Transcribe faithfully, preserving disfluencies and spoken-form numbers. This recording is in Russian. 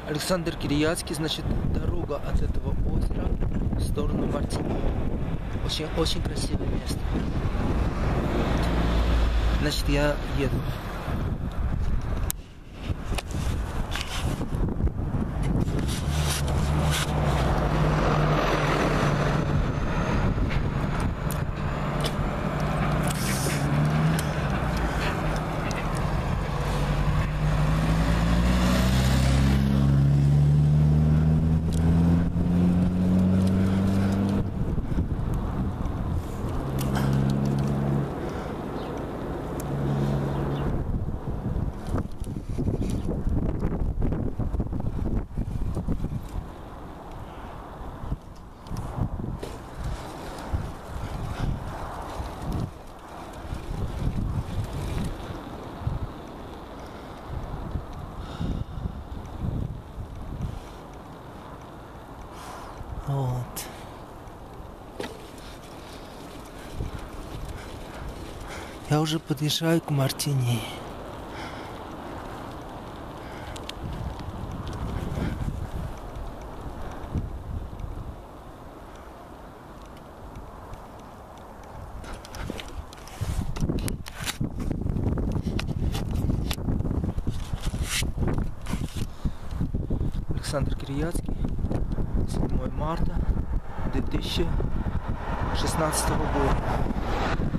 Александр Кирияцкий, значит, дорога от этого озера в сторону Мартини. Очень, очень красивое место. Значит, я еду. Вот. Я уже подъезжаю к Мартини. Александр Кирияцкий, седьмое марта две тысячи шестнадцатого года.